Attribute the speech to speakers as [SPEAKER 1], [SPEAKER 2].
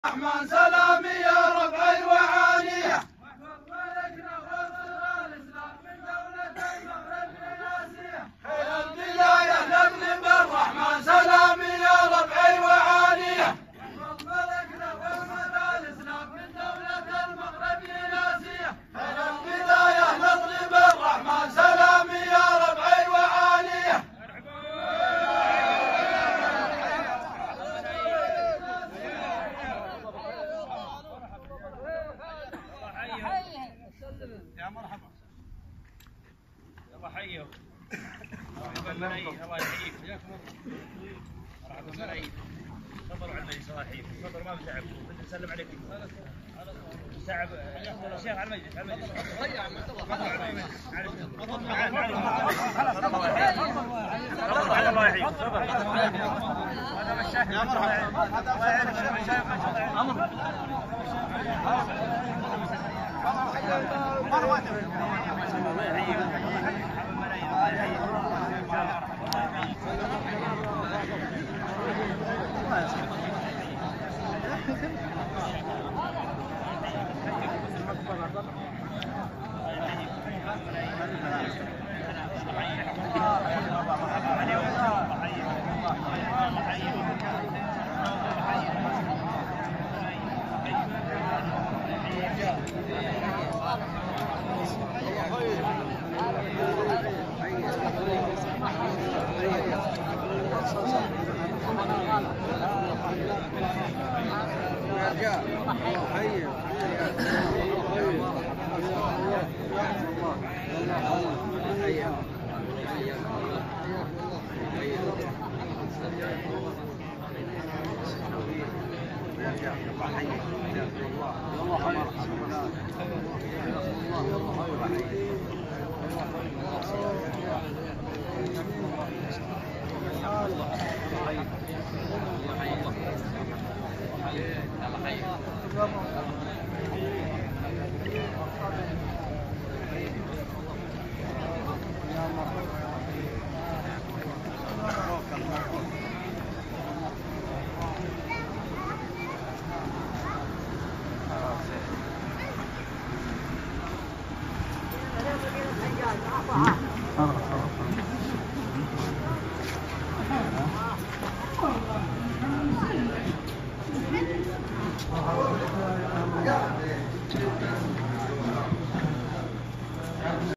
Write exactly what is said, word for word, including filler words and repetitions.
[SPEAKER 1] الرحمن سلامي يا ربعي وعاليه.
[SPEAKER 2] واحفظ ملكنا وانصر الاسلام من دولة المغرب للاسيا.
[SPEAKER 1] حين البدايه نقلب الرحمن سلامي يا ربعي وعاليه.
[SPEAKER 2] واحفظ ملكنا وانصر الاسلام من دولة المغرب للاسيا.
[SPEAKER 1] حين البدايه نقلب الرحمن سلامي يا ربعي وعاليه.
[SPEAKER 3] يا مرحبا. الله يحييك. الله يحييك. مرحبا بالعيد. تفضلوا على المجلس. الله يحييك. تفضلوا ما بتعب. بدي نسلم عليكم. تعب الشيخ على المجلس. على المجلس. تفضلوا على المجلس. تفضلوا على الله يحييك. تفضل. هذا مشايخ. يا مرحبا. الله يعينك. هذا مشايخ ما شاء الله. امر. الله يحييك. الله